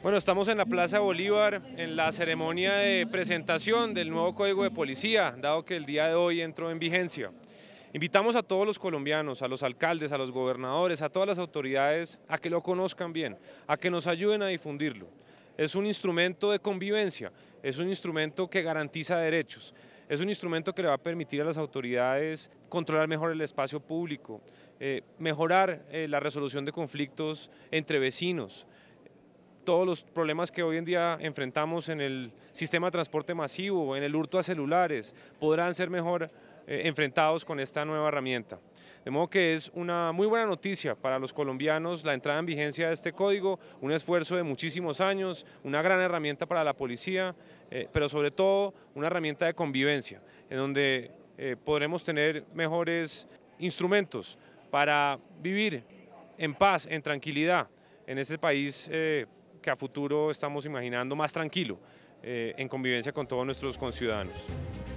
Bueno, estamos en la Plaza Bolívar en la ceremonia de presentación del nuevo Código de Policía, dado que el día de hoy entró en vigencia. Invitamos a todos los colombianos, a los alcaldes, a los gobernadores, a todas las autoridades a que lo conozcan bien, a que nos ayuden a difundirlo. Es un instrumento de convivencia, es un instrumento que garantiza derechos, es un instrumento que le va a permitir a las autoridades controlar mejor el espacio público, mejorar la resolución de conflictos entre vecinos. Todos los problemas que hoy en día enfrentamos en el sistema de transporte masivo, en el hurto a celulares, podrán ser mejor enfrentados con esta nueva herramienta. De modo que es una muy buena noticia para los colombianos la entrada en vigencia de este código, un esfuerzo de muchísimos años, una gran herramienta para la policía, pero sobre todo una herramienta de convivencia, en donde podremos tener mejores instrumentos para vivir en paz, en tranquilidad, en este país que a futuro estamos imaginando más tranquilo, en convivencia con todos nuestros conciudadanos.